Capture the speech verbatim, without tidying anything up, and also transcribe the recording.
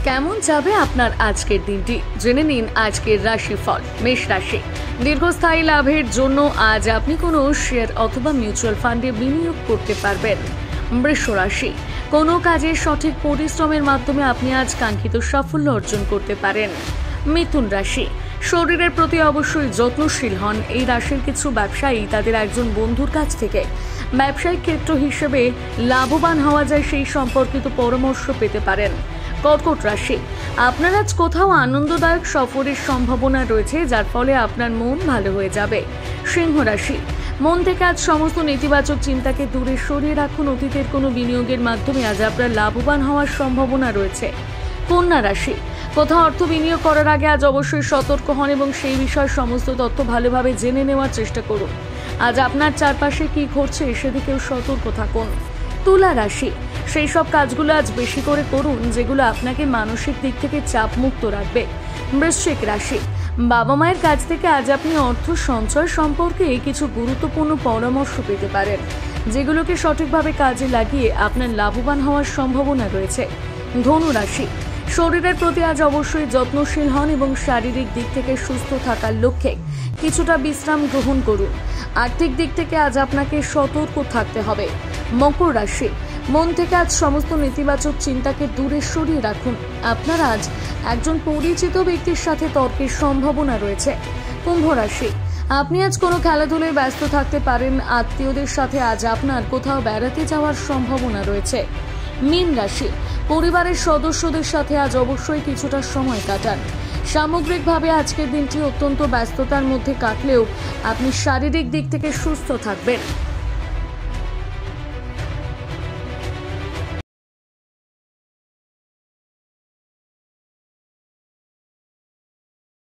কেমন যাবে আপনার আজকের দিনটি জেনে নিন আজকের রাশিফল। মেষ রাশি, দীর্ঘস্থায়ী লাভের জন্য আজ আপনি কোনো শেয়ার অথবা মিউচুয়াল ফান্ডে বিনিয়োগ করতে পারবেন। বৃষ রাশি, কোনো কাজের সঠিক পরিশ্রমের মাধ্যমে আপনি আজ কাঙ্ক্ষিত সাফল্য অর্জন করতে পারেন। মিথুন রাশি, শরীরের প্রতি অবশ্যই যত্নশীল হন। এই রাশির কিছু ব্যবসায়ী তাদের একজন বন্ধুর কাছ থেকে ব্যবসায়িক ক্ষেত্র হিসেবে লাভবান হওয়া যায় সেই সম্পর্কিত পরামর্শ পেতে পারেন। কর্কট রাশি, আপনার আজ কোথাও আনন্দদায়ক সফরের সম্ভাবনা রয়েছে, যার ফলে আপনার মন ভালো হয়ে যাবে। সিংহ রাশি, মন থেকে আজ সমস্ত নেতিবাচক চিন্তাকে দূরে সরিয়ে রাখুন। অতীতের কোনো বিনিয়োগের মাধ্যমে আজ আপনার লাভবান হওয়ার সম্ভাবনা রয়েছে। কন্যা রাশি, কোথাও অর্থ বিনিয়োগ করার আগে আজ অবশ্যই সতর্ক হন এবং সেই বিষয়ে সমস্ত তথ্য ভালোভাবে জেনে নেওয়ার চেষ্টা করুন। আজ আপনার চারপাশে কি ঘটছে সেদিকেও সতর্ক থাকুন। তুলা রাশি, সেই সব কাজগুলো আজ বেশি করে করুন যেগুলো আপনাকে মানসিক দিক থেকে চাপ মুক্ত রাখবে। বৃশ্চিক রাশি, বাবা মায়ের কাছ থেকে আজ আপনি অর্থ সঞ্চয় সম্পর্কে কিছু গুরুত্বপূর্ণ পরামর্শ পেতে পারেন, যেগুলোকে সঠিকভাবে কাজে লাগিয়ে আপনার লাভবান হওয়ার সম্ভাবনা রয়েছে। ধনু রাশি, শরীরের প্রতি আজ অবশ্যই যত্নশীল হন এবং শারীরিক দিক থেকে সুস্থ থাকার লক্ষ্যে কিছুটা বিশ্রাম গ্রহণ করুন। আর্থিক দিক থেকে আজ আপনাকে সতর্ক থাকতে হবে। মকর রাশি, মন থেকে আজ সমস্ত নেতিবাচক চিন্তাকে দূরে সরিয়ে রাখুন। আপনার আজ একজন পরিচিত ব্যক্তির সাথে তর্কের সম্ভাবনা রয়েছে। কুম্ভ রাশি, আপনি আজ কোনো খেলাধুলায় ব্যস্ত থাকতে পারেন। আত্মীয়দের সাথে আজ আপনার কোথাও বেড়াতে যাওয়ার সম্ভাবনা রয়েছে। মীন রাশি, পরিবারের সদস্যদের সাথে আজ অবশ্যই কিছুটা সময় কাটান। সামগ্রিকভাবে আজকের দিনটি অত্যন্ত ব্যস্ততার মধ্যে কাটলেও আপনি শারীরিক দিক থেকে সুস্থ থাকবেন।